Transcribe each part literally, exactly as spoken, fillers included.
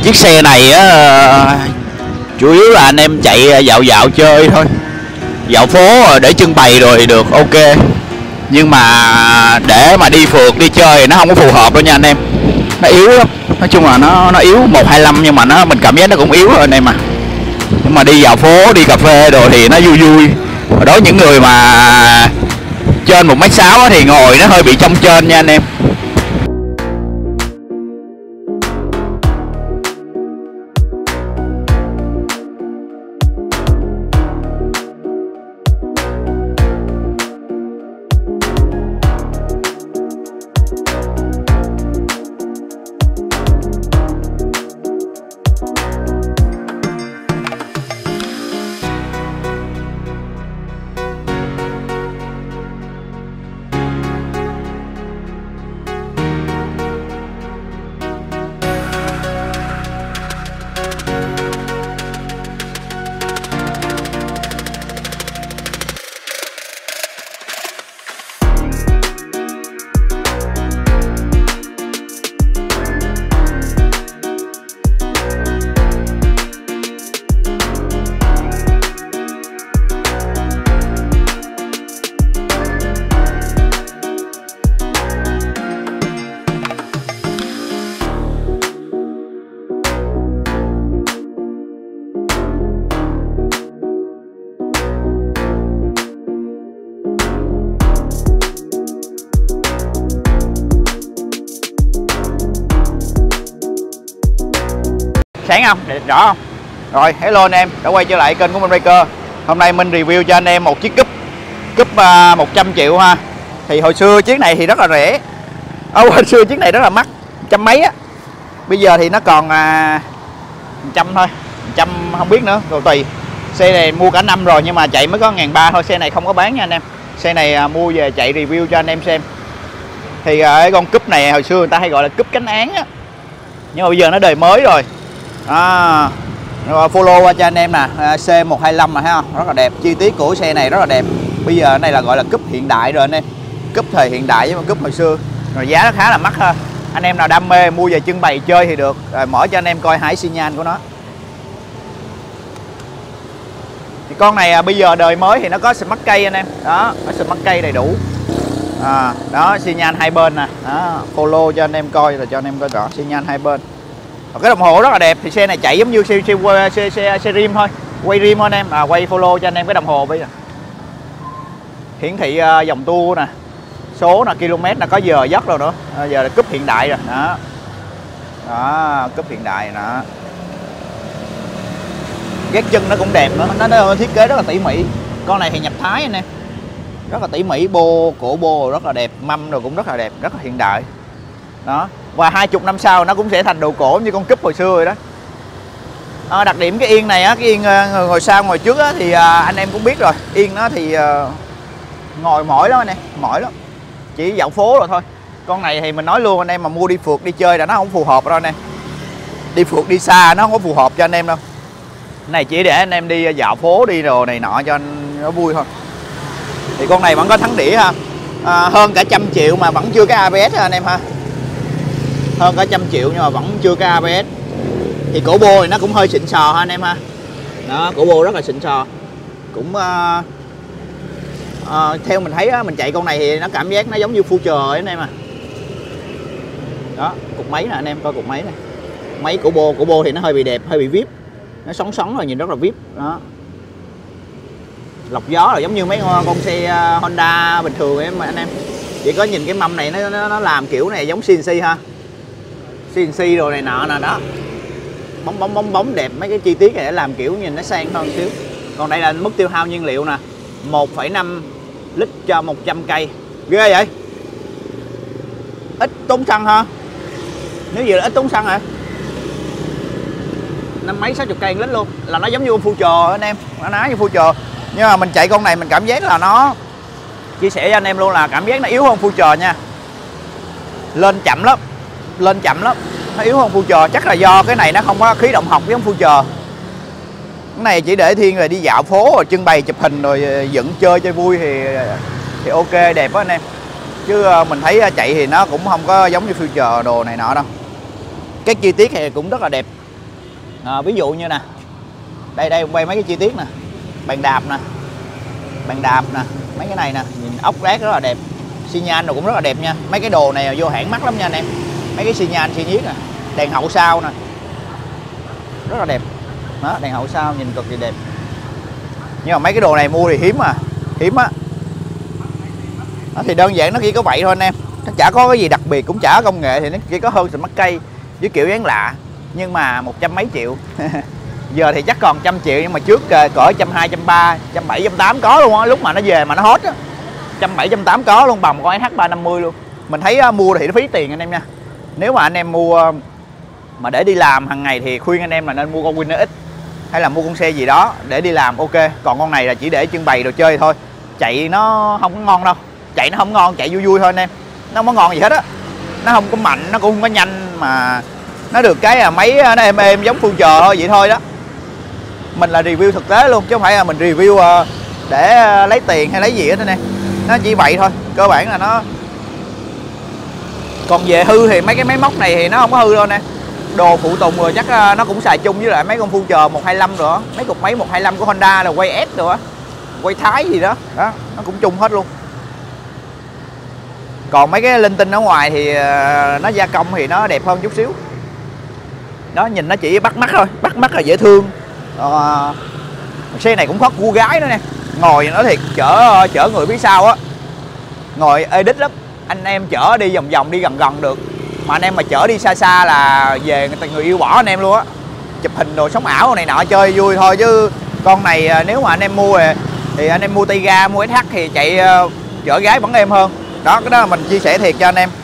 chiếc xe này á, chủ yếu là anh em chạy dạo dạo chơi thôi, dạo phố để trưng bày rồi được ok, nhưng mà để mà đi phượt đi chơi thì nó không có phù hợp đâu nha anh em, nó yếu lắm. Nói chung là nó nó yếu một hai lăm, nhưng mà nó mình cảm giác nó cũng yếu rồi anh em. Mà nhưng mà đi dạo phố đi cà phê đồ thì nó vui vui. Đối với những người mà trên một mét sáu thì ngồi nó hơi bị trong trên nha anh em. Sáng không? Để rõ không? Rồi, hello anh em, đã quay trở lại kênh của Minh Biker. Hôm nay mình review cho anh em một chiếc cúp Cúp uh, một trăm triệu ha. Thì hồi xưa chiếc này thì rất là rẻ. Ồ, hồi xưa chiếc này rất là mắc, trăm mấy á. Bây giờ thì nó còn uh, trăm thôi, trăm không biết nữa, rồi tùy. Xe này mua cả năm rồi nhưng mà chạy mới có ngàn ba thôi, xe này không có bán nha anh em. Xe này uh, mua về chạy review cho anh em xem. Thì uh, cái con cúp này hồi xưa người ta hay gọi là cúp cánh án á. Nhưng mà bây giờ nó đời mới rồi. À, rồi follow qua cho anh em nè, C một hai lăm mà thấy không? Rất là đẹp, chi tiết của xe này rất là đẹp. Bây giờ cái này là gọi là cúp hiện đại rồi anh em. Cúp thời hiện đại với cúp hồi xưa. Rồi giá nó khá là mắc ha. Anh em nào đam mê mua về trưng bày chơi thì được. Rồi mở cho anh em coi hải xi nhan của nó. Thì con này bây giờ đời mới thì nó có smart cây anh em. Đó, có smart cây đầy đủ. À, đó, xi nhan hai bên nè. Đó, follow cho anh em coi rồi cho anh em coi rõ xi nhan hai bên. Cái đồng hồ rất là đẹp. Thì xe này chạy giống như xe xe xe, xe, xe rim thôi, quay rim thôi anh em. À, quay follow cho anh em cái đồng hồ bây giờ hiển thị uh, dòng tua nè, số là km, là có giờ giấc rồi nữa. À, giờ là cúp hiện đại rồi đó. Đó, cúp hiện đại đó. Gác chân nó cũng đẹp nữa, nó, nó thiết kế rất là tỉ mỉ. Con này thì nhập Thái anh em, rất là tỉ mỉ, bô cổ bô rất là đẹp, mâm rồi cũng rất là đẹp, rất là hiện đại đó. Và hai mươi năm sau nó cũng sẽ thành đồ cổ như con cúp hồi xưa rồi đó. À, đặc điểm cái yên này á, cái yên uh, ngồi sau ngồi trước á, thì uh, anh em cũng biết rồi. Yên nó thì uh, ngồi mỏi lắm anh em, mỏi lắm, chỉ dạo phố rồi thôi. Con này thì mình nói luôn anh em, mà mua đi phượt đi chơi là nó không phù hợp đâu anh em. Đi phượt đi xa nó không có phù hợp cho anh em đâu. Cái này chỉ để anh em đi dạo phố đi đồ này nọ cho anh nó vui thôi. Thì con này vẫn có thắng đĩa ha. À, hơn cả trăm triệu mà vẫn chưa cái a bê ét ha anh em ha. Hơn cả trăm triệu nhưng mà vẫn chưa có a bê ét. Thì cổ bô thì nó cũng hơi xịn sò ha anh em ha. Đó, cổ bô rất là xịn sò. Cũng uh, uh, theo mình thấy á, mình chạy con này thì nó cảm giác nó giống như Future ấy anh em à. Đó, cục máy nè anh em coi cục máy này. Máy cổ bô, cổ bô thì nó hơi bị đẹp, hơi bị vip. Nó sóng sóng rồi nhìn rất là vip. Đó. Lọc gió là giống như mấy con xe Honda bình thường em anh em. Chỉ có nhìn cái mâm này nó nó, nó làm kiểu này giống xê en xê ha. xê en xê đồ này nọ nè đó. Bóng bóng bóng bóng đẹp, mấy cái chi tiết này để làm kiểu nhìn nó sang hơn xíu. Còn đây là mức tiêu hao nhiên liệu nè, một phẩy năm lít cho một trăm cây. Ghê vậy. Ít tốn xăng ha. Nếu vậy là ít tốn xăng hả? Năm mấy sáu chục cây lít luôn. Là nó giống như con Future anh em, nó ná như Future. Nhưng mà mình chạy con này mình cảm giác là nó, chia sẻ cho anh em luôn là cảm giác nó yếu hơn Future nha. Lên chậm lắm, lên chậm lắm, nó yếu hơn Future. Chắc là do cái này nó không có khí động học giống Future. Cái này chỉ để thiên về đi dạo phố rồi trưng bày chụp hình rồi dựng chơi chơi vui thì thì ok đẹp quá anh em. Chứ mình thấy chạy thì nó cũng không có giống như Future đồ này nọ đâu. Các chi tiết này cũng rất là đẹp. À, ví dụ như nè, đây đây quay mấy cái chi tiết nè, bàn đạp nè, bàn đạp nè, mấy cái này nè, nhìn ốc rác rất là đẹp, xi nhan rồi cũng rất là đẹp nha. Mấy cái đồ này vô hãng mắc lắm nha anh em. Mấy cái xi nhan xi nhiết nè, đèn hậu sau nè, rất là đẹp. Đó, đèn hậu sau nhìn cực kỳ đẹp. Nhưng mà mấy cái đồ này mua thì hiếm à, hiếm á. Đó, thì đơn giản nó chỉ có vậy thôi anh em. Nó chả có cái gì đặc biệt, cũng chả có công nghệ, thì nó chỉ có hơn Smart cây với kiểu dáng lạ. Nhưng mà một trăm mấy triệu. Giờ thì chắc còn trăm triệu, nhưng mà trước cỡ trăm hai, trăm ba, trăm bảy, trăm tám có luôn á. Lúc mà nó về mà nó hot á, trăm bảy, trăm tám có luôn, bằng con S H ba năm mươi luôn. Mình thấy uh, mua thì nó phí tiền anh em nha. Nếu mà anh em mua uh, mà để đi làm hàng ngày thì khuyên anh em là nên mua con Winner X hay là mua con xe gì đó để đi làm, ok. Còn con này là chỉ để trưng bày đồ chơi thôi. Chạy nó không có ngon đâu, chạy nó không ngon, chạy vui vui thôi anh em. Nó không có ngon gì hết á. Nó không có mạnh, nó cũng không có nhanh, mà nó được cái là máy nó êm êm giống Future thôi, vậy thôi đó. Mình là review thực tế luôn chứ không phải là mình review uh, để uh, lấy tiền hay lấy gì hết anh em. Nó chỉ vậy thôi, cơ bản là nó. Còn về hư thì mấy cái máy móc này thì nó không có hư đâu nè. Đồ phụ tùng rồi chắc uh, nó cũng xài chung với lại mấy con Future một hai lăm rồi, mấy cục máy một hai lăm của Honda là quay S rồi á, quay Thái gì đó, đó nó cũng chung hết luôn. Còn mấy cái linh tinh ở ngoài thì uh, nó gia công thì nó đẹp hơn chút xíu. Đó, nhìn nó chỉ bắt mắt thôi, bắt mắt là dễ thương. Uh, xe này cũng có cua gái nữa nè, ngồi nó thiệt chở chở người phía sau á, ngồi edit lắm. Anh em chở đi vòng vòng, đi gần gần được, mà anh em mà chở đi xa xa là về người, người yêu bỏ anh em luôn á. Chụp hình đồ sống ảo này nọ chơi vui thôi, chứ con này nếu mà anh em mua thì anh em mua Tayga, mua S H thì chạy uh, chở gái vẫn êm hơn. Đó, cái đó là mình chia sẻ thiệt cho anh em.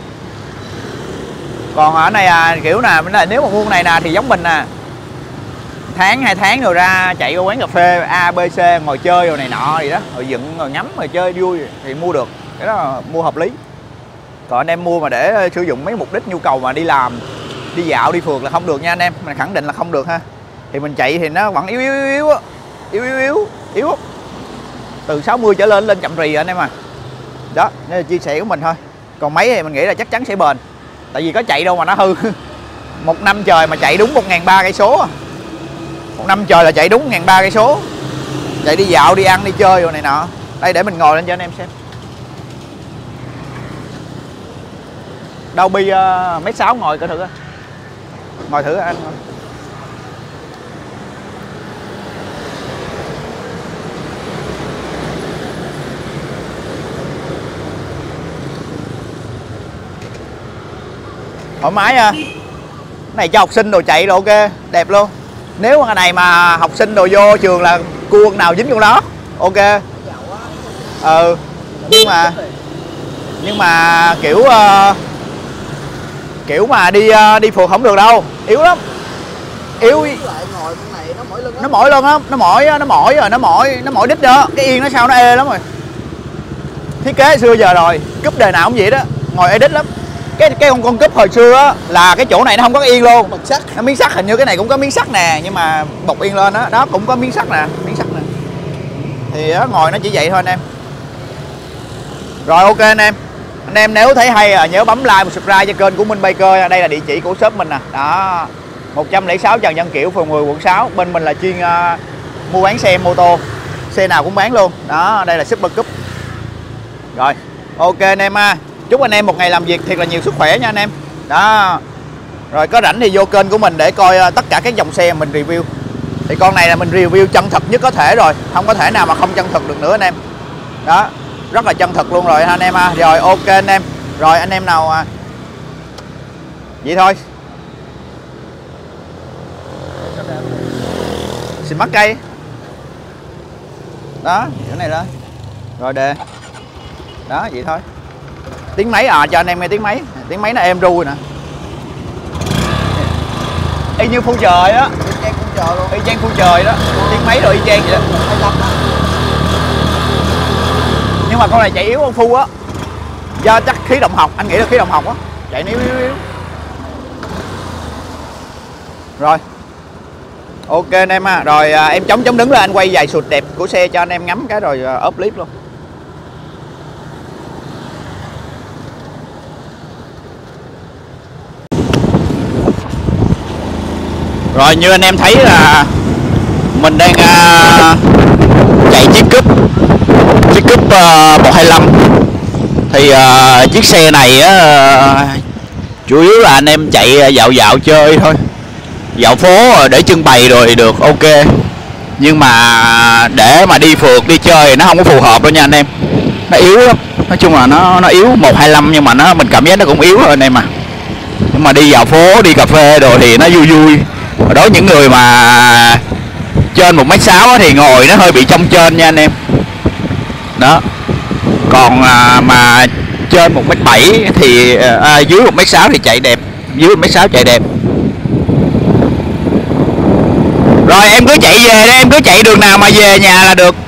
Còn ở này à, kiểu là nếu mà mua con này nè thì giống mình nè, tháng hai tháng rồi ra chạy qua quán cà phê A B C ngồi chơi rồi này nọ gì đó, rồi dựng rồi ngắm rồi chơi vui thì mua được. Cái đó là mua hợp lý. Còn anh em mua mà để sử dụng mấy mục đích nhu cầu mà đi làm, đi dạo, đi phượt là không được nha anh em. Mình khẳng định là không được ha. Thì mình chạy thì nó vẫn yếu yếu yếu yếu yếu yếu yếu, yếu. Từ sáu mươi trở lên lên chậm rì anh em à. Đó, đây là chia sẻ của mình thôi. Còn máy thì mình nghĩ là chắc chắn sẽ bền. Tại vì có chạy đâu mà nó hư. Một năm trời mà chạy đúng một nghìn ba trăm cây số. Một năm trời là chạy đúng một nghìn ba trăm cây số. Chạy đi dạo, đi ăn, đi chơi rồi này nọ. Đây để mình ngồi lên cho anh em xem. Đâu bi uh, mấy sáu ngồi coi thử. Ngồi thử anh. Thoải mái à. Cái này cho học sinh đồ chạy rồi, ok, đẹp luôn. Nếu mà này mà học sinh đồ vô trường là cua con nào dính con đó, ok. Ừ, nhưng mà nhưng mà kiểu uh, kiểu mà đi uh, đi phượt không được đâu, yếu lắm, yếu. Nó mỏi luôn á, nó mỏi nó mỏi rồi, nó mỏi nó mỏi đít đó, cái yên nó sao nó ê lắm rồi. Thiết kế xưa giờ rồi, cúp đời nào cũng vậy đó, ngồi edit lắm. Cái cái con con cúp hồi xưa á là cái chỗ này nó không có yên luôn, bằng sắt, nó miếng sắt, hình như cái này cũng có miếng sắt nè, nhưng mà bọc yên lên đó, đó cũng có miếng sắt nè, miếng sắt nè. Thì đó, ngồi nó chỉ vậy thôi anh em. Rồi ok anh em. Anh em nếu thấy hay à, nhớ bấm like và subscribe cho kênh của Minh Biker. Đây là địa chỉ của shop mình nè. Đó. một trăm lẻ sáu Trần Văn Kiểu, phường mười, quận sáu. Bên mình là chuyên uh, mua bán xe mô tô. Xe nào cũng bán luôn. Đó, đây là Super Cup. Rồi, ok anh em ha. Chúc anh em một ngày làm việc thiệt là nhiều sức khỏe nha anh em. Đó. Rồi có rảnh thì vô kênh của mình để coi uh, tất cả các dòng xe mình review. Thì con này là mình review chân thật nhất có thể rồi, không có thể nào mà không chân thực được nữa anh em. Đó, rất là chân thực luôn rồi anh em ha. Rồi ok anh em. Rồi anh em nào à... vậy thôi. Xin mắc cây. Đó, chỗ này đó. Rồi đề. Đó, vậy thôi. Tiếng máy à, cho anh em nghe tiếng máy. Tiếng máy nó êm ru nè. Y như phu trời á. Y chang phu trời luôn. Y chang phu trời đó. Tiếng máy rồi y chang vậy đó. Nhưng mà con này chạy yếu hơn phu á. Do chắc khí động học, anh nghĩ là khí động học á. Chạy yếu yếu yếu. Rồi. Ok anh em ha. Rồi à, em chống chống đứng lên anh quay vài sụt đẹp của xe cho anh em ngắm cái rồi ốp clip luôn. Rồi như anh em thấy là mình đang uh, chạy chiếc cúp chiếc cúp uh, một hai lăm. Thì uh, chiếc xe này uh, chủ yếu là anh em chạy dạo dạo chơi thôi, dạo phố để trưng bày rồi được ok. Nhưng mà để mà đi phượt đi chơi nó không có phù hợp đâu nha anh em, nó yếu lắm. Nói chung là nó nó yếu một hai lăm nhưng mà nó mình cảm giác nó cũng yếu hơn anh em mà. Nhưng mà đi dạo phố đi cà phê rồi thì nó vui vui. Đối với những người mà trên một mét sáu thì ngồi nó hơi bị trong trên nha anh em. Đó. Còn à, mà trên một mét bảy thì à, dưới một mét sáu thì chạy đẹp, dưới một mét sáu chạy đẹp. Rồi em cứ chạy về đây, em cứ chạy đường nào mà về nhà là được.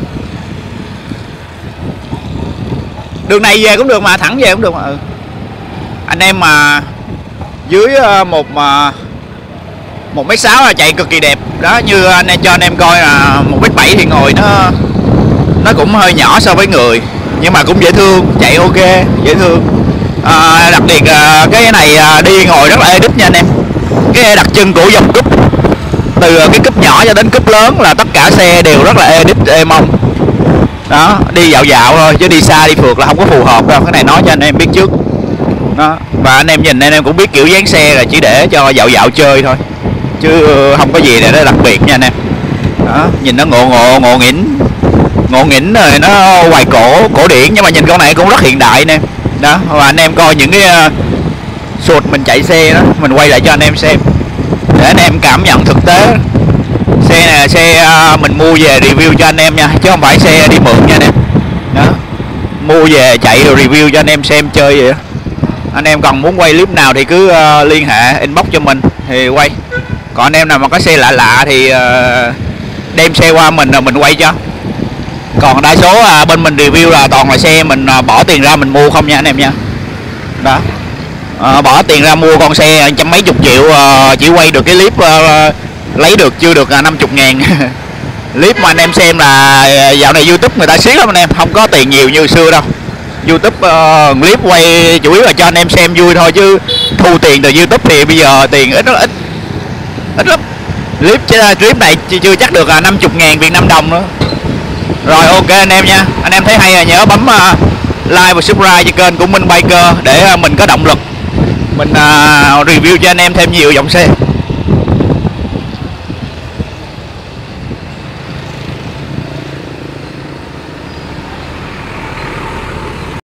Đường này về cũng được mà, thẳng về cũng được mà. Ừ. Anh em mà dưới một một mét sáu là chạy cực kỳ đẹp. Đó, như anh em cho anh em coi là một mét bảy thì ngồi nó nó cũng hơi nhỏ so với người, nhưng mà cũng dễ thương, chạy ok, dễ thương. À, đặc biệt à, cái này à, đi ngồi rất là ê đít nha anh em. Cái đặc trưng của dòng cúp từ cái cúp nhỏ cho đến cúp lớn là tất cả xe đều rất là ê đít ê mông. Đó, đi dạo dạo thôi chứ đi xa đi phượt là không có phù hợp đâu, cái này nói cho anh em biết trước. Đó, và anh em nhìn anh em cũng biết kiểu dáng xe là chỉ để cho dạo dạo chơi thôi, chứ không có gì để nó đặc biệt nha anh em. Đó, nhìn nó ngộ ngộ ngộ nghĩnh ngộ nghĩnh rồi nó hoài cổ cổ điển, nhưng mà nhìn con này cũng rất hiện đại nè. Đó, và anh em coi những cái uh, sụt mình chạy xe đó, mình quay lại cho anh em xem để anh em cảm nhận thực tế. Xe này là xe uh, mình mua về review cho anh em nha, chứ không phải xe đi mượn nha anh em. Đó, mua về chạy rồi review cho anh em xem chơi vậy đó. Anh em còn muốn quay clip nào thì cứ uh, liên hệ inbox cho mình thì quay. Còn anh em nào mà có xe lạ lạ thì uh, đem xe qua mình rồi mình quay cho. Còn đa số uh, bên mình review là toàn là xe mình uh, bỏ tiền ra mình mua không nha anh em nha. Đó, uh, bỏ tiền ra mua con xe trăm mấy chục triệu uh, chỉ quay được cái clip uh, lấy được chưa được uh, năm mươi ngàn. Clip mà anh em xem là dạo này YouTube người ta siết lắm anh em, không có tiền nhiều như xưa đâu. YouTube uh, clip quay chủ yếu là cho anh em xem vui thôi, chứ thu tiền từ YouTube thì bây giờ tiền ít rất ít ít lắm. Clip clip này chưa chắc được là năm mươi ngàn Việt Nam đồng nữa. Rồi ok anh em nha, anh em thấy hay là nhớ bấm uh, like và subscribe cho kênh của Minh Biker để uh, mình có động lực mình uh, review cho anh em thêm nhiều dòng xe.